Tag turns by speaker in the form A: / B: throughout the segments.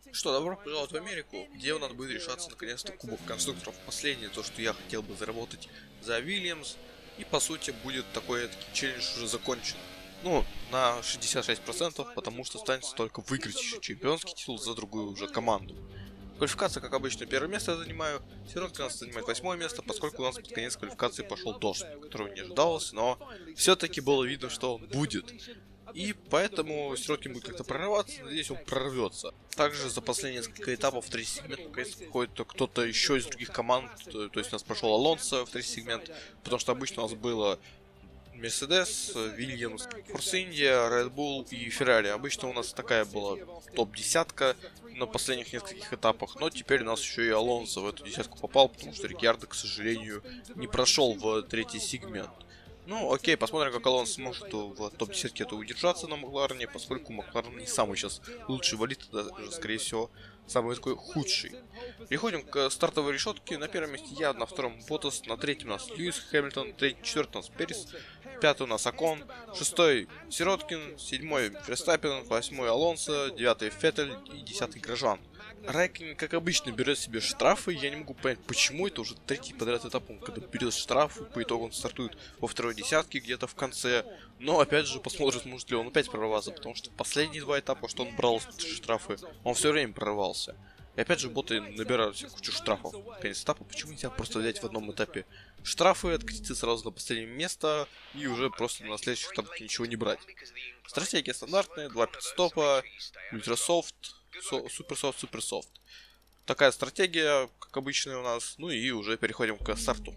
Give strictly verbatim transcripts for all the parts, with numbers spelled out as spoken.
A: Что, добро пожаловать в Америку, где у нас будет решаться наконец-то Кубок Конструкторов. Последнее, то, что я хотел бы заработать за Вильямс. И по сути будет такой таки челлендж уже закончен. Ну, на шестьдесят шесть процентов, потому что останется только выиграть еще чемпионский титул за другую уже команду. Квалификация, как обычно, первое место я занимаю. Сироткин у нас занимает восьмое место, поскольку у нас под конец квалификации пошел дождь, которого не ожидалось, но все-таки было видно, что он будет. И поэтому Сироткин будет как-то прорываться, надеюсь, он прорвется. Также за последние несколько этапов в третий сегмент наконец входит кто-то еще из других команд. То, то есть у нас прошел Алонсо в третий сегмент, потому что обычно у нас было Мерседес, Вильямс, Форс Индия, Red Bull и Феррари. Обычно у нас такая была топ-десятка на последних нескольких этапах, но теперь у нас еще и Алонсо в эту десятку попал, потому что Рикьярдо, к сожалению, не прошел в третий сегмент. Ну, окей, посмотрим, как Алонсо сможет в топ-десятке это удержаться на Макларене, поскольку Макларен не самый сейчас лучший болид, даже, скорее всего, самый такой худший. Переходим к стартовой решетке. На первом месте я, на втором Ботас, на третьем у нас Льюис Хэмилтон, третий, четвертый у нас Перес, пятый у нас Окон, шестой Сироткин, седьмой Верстаппен, восьмой Алонсо, девятый Феттель и десятый Грожан. Райкин, как обычно, берет себе штрафы. Я не могу понять, почему это уже третий подряд этап, он когда берет штрафы, по итогу он стартует во второй десятке где-то в конце. Но опять же посмотрим, сможет ли он опять прорваться, потому что последние два этапа, что он брал штрафы, он все время прорывался. И опять же боты набирают себе кучу штрафов в конец этапа. Почему нельзя просто взять в одном этапе штрафы, откатиться сразу на последнее место и уже просто на следующих этапах ничего не брать? Стратегия стандартная, два пит-стопа, ультрасофт, суперсофт, суперсофт. Такая стратегия, как обычная у нас. Ну и уже переходим к старту.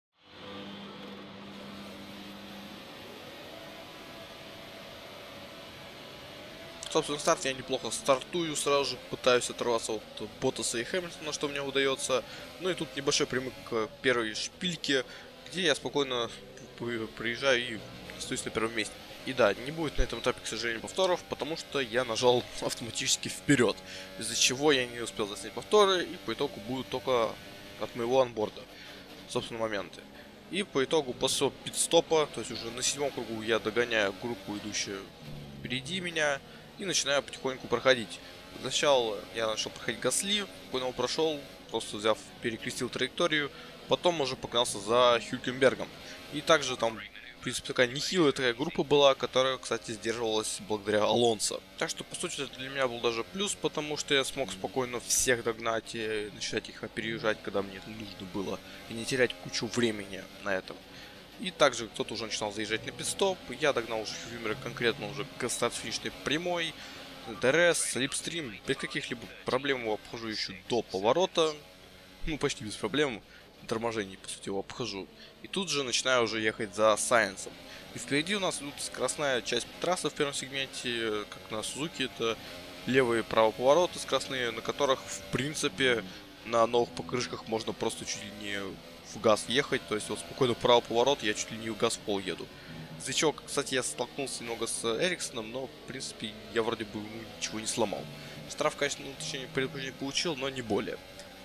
A: Собственно, старт я неплохо стартую, сразу же пытаюсь оторваться от Ботаса и Хэмилтона, что мне удается. Ну и тут небольшой прямик к первой шпильке, где я спокойно приезжаю и остаюсь на первом месте. И да, не будет на этом этапе, к сожалению, повторов, потому что я нажал автоматически вперед, из-за чего я не успел заснять повторы, и по итогу будут только от моего анборда, собственно, моменты. И по итогу после пит-стопа, то есть уже на седьмом кругу, я догоняю группу, идущую впереди меня, и начинаю потихоньку проходить. Сначала я начал проходить Гасли, понял, прошел, просто взяв, перекрестил траекторию, потом уже погнался за Хюлькенбергом. И также там, в принципе, такая нехилая такая группа была, которая, кстати, сдерживалась благодаря Алонсо. Так что, по сути, это для меня был даже плюс, потому что я смог спокойно всех догнать и начинать их опережать, когда мне это нужно было, и не терять кучу времени на этом. И также кто-то уже начинал заезжать на пит-стоп. Я догнал уже Хюлькенберга конкретно уже к старт-финишной прямой. ДРС, слипстрим, без каких-либо проблем его обхожу еще до поворота. Ну, почти без проблем. Торможений, по сути, его обхожу. И тут же начинаю уже ехать за Сайенсом. И впереди у нас идут скоростная часть трассы в первом сегменте, как на Сузуки, это левые и правые повороты скоростные, на которых, в принципе, на новых покрышках можно просто чуть ли не в газ ехать. То есть вот спокойно правый поворот, я чуть ли не в газ в пол еду. Из-за чего, кстати, я столкнулся немного с Эриксоном, но, в принципе, я вроде бы ему ничего не сломал. Штраф, конечно, ну, точнее, предупреждение получил, но не более.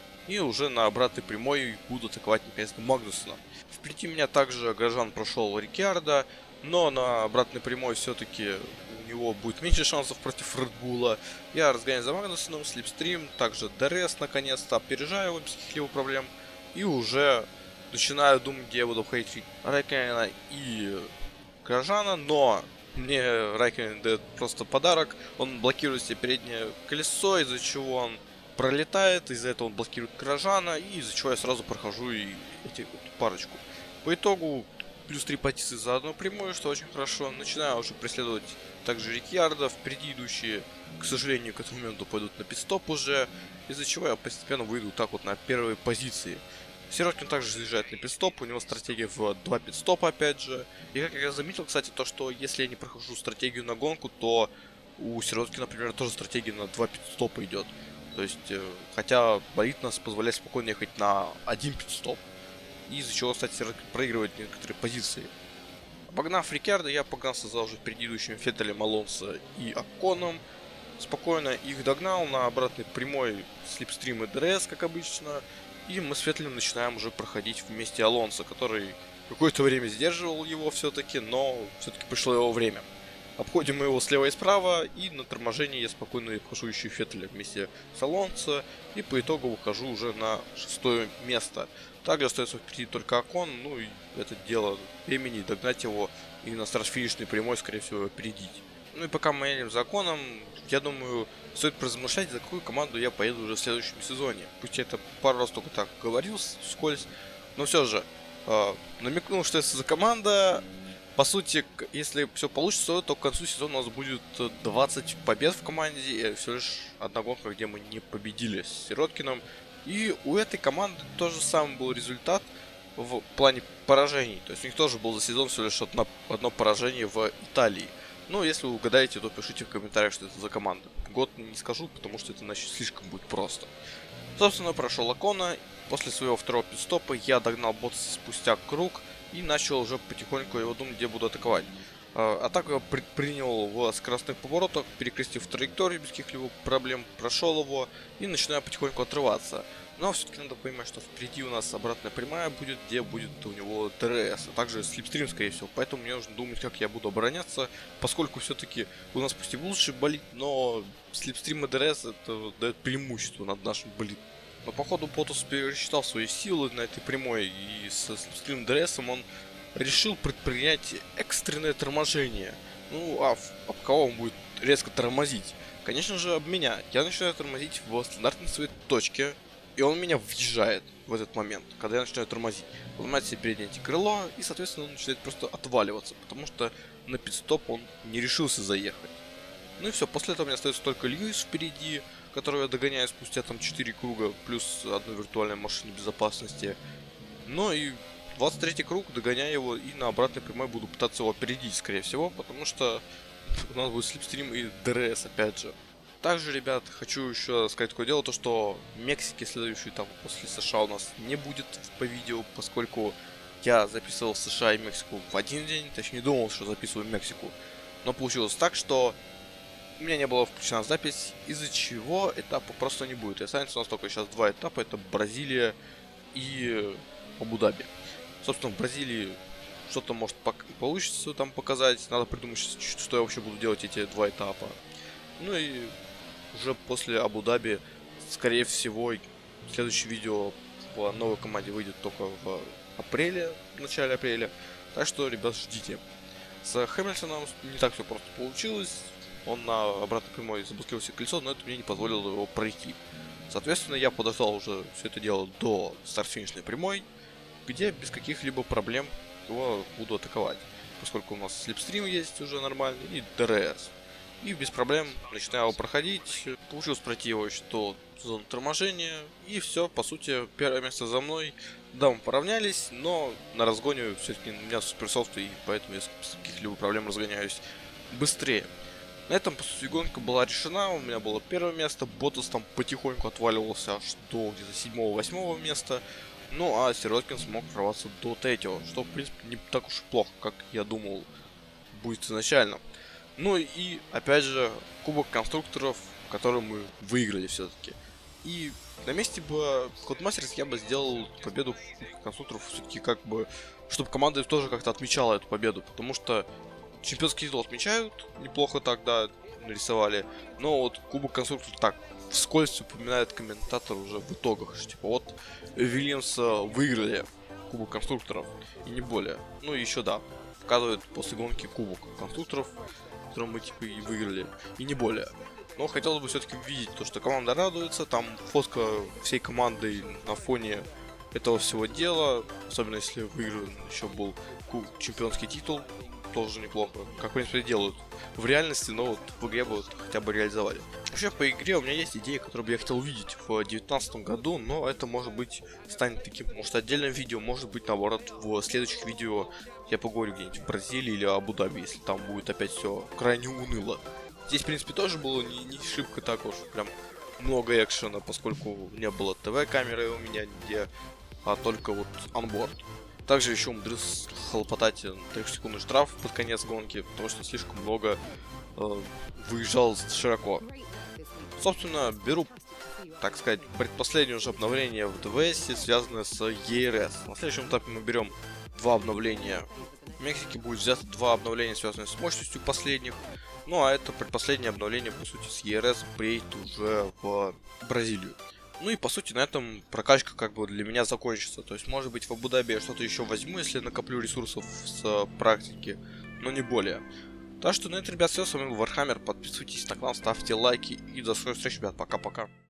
A: И уже на обратной прямой буду атаковать наконец-то Магнусона. Впереди меня также Грожан прошел Рикьярдо, но на обратной прямой все-таки у него будет меньше шансов против Red Bull. Я разгоняюсь за Магнусоном, слипстрим, также ДРС наконец-то, опережаю его без каких-либо проблем. И уже начинаю думать, где я буду обходить Райконена и Грожана, но мне Райконен дает просто подарок. Он блокирует себе переднее колесо, из-за чего он пролетает, из-за этого он блокирует Грожана, и из-за чего я сразу прохожу и эти вот парочку. По итогу плюс три позиции за одну прямую, что очень хорошо. Начинаю уже преследовать также Рикьярдо, впереди идущие, к сожалению, к этому моменту пойдут на пит-стоп уже, из-за чего я постепенно выйду так вот на первые позиции. Сироткин также заезжает на пит-стоп, у него стратегия в два пит-стопа опять же. И как я заметил, кстати, то, что если я не прохожу стратегию на гонку, то у Сироткина, например, тоже стратегия на два пит-стопа идет. То есть, хотя болид нас позволяет спокойно ехать на один пит-стоп. И из-за чего, кстати, Сироткин проигрывает некоторые позиции. Обогнав Рикьярдо, я погнался за уже впереди идущим Феттелем, Алонсо и Оконом. Спокойно их догнал на обратной прямой слипстрим и ДРС, как обычно. И мы с Феттелем начинаем уже проходить вместе Алонсо, который какое-то время сдерживал его все-таки, но все-таки пришло его время. Обходим его слева и справа, и на торможении я спокойно обхожу еще Феттеля вместе с Алонсо, и по итогу выхожу уже на шестое место. Также остается впереди только Окон, ну и это дело времени, догнать его и на старт-финишной прямой, скорее всего, опередить. Ну и пока мы едем за Оконом, я думаю, стоит поразмышлять, за какую команду я поеду уже в следующем сезоне. Пусть я это пару раз только так говорил вскользь, но все же э, намекнул, что это за команда. По сути, если все получится, то к концу сезона у нас будет двадцать побед в команде, и всего лишь одна гонка, где мы не победили с Сироткиным. И у этой команды тоже самый был результат в плане поражений. То есть у них тоже был за сезон всего лишь одно, одно поражение в Италии. Ну, если вы угадаете, то пишите в комментариях, что это за команда. Год не скажу, потому что это значит слишком будет просто. Собственно, прошел Окона. После своего второго пидстопа я догнал Ботаса спустя круг и начал уже потихоньку его думать, где буду атаковать. Атаку я предпринял в скоростных поворотах, перекрестив траекторию без каких-либо проблем, прошел его и начинаю потихоньку отрываться. Но все-таки надо понимать, что впереди у нас обратная прямая будет, где будет у него ДРС, а также слипстрим, скорее всего. Поэтому мне нужно думать, как я буду обороняться, поскольку все-таки у нас пусть и лучший болид, но слипстрим и ДРС это дает преимущество над нашим болидом. Но походу Ботас пересчитал свои силы на этой прямой, и со слипстрим ДРСом он решил предпринять экстренное торможение. Ну, а об кого он будет резко тормозить? Конечно же, об меня. Я начинаю тормозить в стандартной своей точке, и он меня въезжает в этот момент, когда я начинаю тормозить. Ломает себе переднее крыло, и, соответственно, он начинает просто отваливаться, потому что на пидстоп он не решился заехать. Ну и все, после этого у меня остается только Льюис впереди, которого я догоняю спустя там четыре круга, плюс одну виртуальную машину безопасности. Ну и двадцать третий круг, догоняю его, и на обратной прямой буду пытаться его опередить, скорее всего, потому что у нас будет слипстрим и ДРС, опять же. Также, ребят, хочу еще сказать такое дело, то что Мексики следующий там после США у нас не будет по видео, поскольку я записывал США и Мексику в один день, точнее думал, что записываю Мексику, но получилось так, что у меня не было включена запись, из-за чего этапа просто не будет. И останется у нас только сейчас два этапа, это Бразилия и Абу-Даби. Собственно, в Бразилии что-то может получится там показать, надо придумать, что я вообще буду делать эти два этапа. Ну и уже после Абу-Даби, скорее всего, следующее видео в новой команде выйдет только в апреле, в начале апреля. Так что, ребят, ждите. С Хэмилтоном не так все просто получилось. Он на обратной прямой заблокировал себе колесо, но это мне не позволило его пройти. Соответственно, я подождал уже все это дело до старт-финишной прямой, где без каких-либо проблем его буду атаковать. Поскольку у нас слипстрим есть уже нормальный и ДРС. И без проблем начинаю его проходить. Получилось пройти его еще до зоны торможения. И все, по сути, первое место за мной. Да, мы поравнялись, но на разгоне все-таки у меня суперсофт, и поэтому я с каких-либо проблем разгоняюсь быстрее. На этом, по сути, гонка была решена. У меня было первое место. Ботас там потихоньку отваливался аж до где-то седьмого-восьмого места. Ну, а Сироткин смог прорваться до третьего, что, в принципе, не так уж и плохо, как я думал будет изначально. Ну и, опять же, Кубок конструкторов, который мы выиграли все-таки. И на месте бы Codemasters я бы сделал победу в Кубке конструкторов все-таки как бы, чтобы команда тоже как-то отмечала эту победу, потому что чемпионский титул отмечают, неплохо тогда нарисовали, но вот Кубок конструкторов так вскользь упоминает комментатор уже в итогах, что типа вот Вильямс выиграли Кубок конструкторов и не более. Ну и еще да, показывают после гонки Кубок конструкторов, который мы типа и выиграли, и не более. Но хотелось бы все-таки видеть то, что команда радуется, там фотка всей команды на фоне этого всего дела, особенно если выигран еще был чемпионский титул, тоже неплохо, как в принципе делают в реальности, но вот в игре бы вот хотя бы реализовали. Вообще по игре у меня есть идея, которую бы я хотел увидеть в две тысячи девятнадцатом году, но это может быть станет таким, может, отдельным видео, может быть наоборот в следующих видео я поговорю где-нибудь в Бразилии или Абу-Даби, если там будет опять все крайне уныло. Здесь, в принципе, тоже было не, не шибко так уж прям много экшена, поскольку не было ТВ-камеры у меня нигде, а только вот онборд. Также еще умудрился хлопотать трехсекундный штраф под конец гонки, потому что слишком много э, выезжал широко. Собственно, беру, так сказать, предпоследнее уже обновление в ДВС, связанное с и эр эс. На следующем этапе мы берем два обновления В Мексике будет взято два обновления, связанные с мощностью последних. Ну а это предпоследнее обновление, по сути, с и эр эс приедет уже в Бразилию. Ну и по сути на этом прокачка как бы для меня закончится. То есть может быть в Абу-Даби я что-то еще возьму, если накоплю ресурсов с практики, но не более. Так что на этом, ребят, все. С вами был Вархаммер. Подписывайтесь на канал, ставьте лайки и до скорых встреч, ребят. Пока-пока.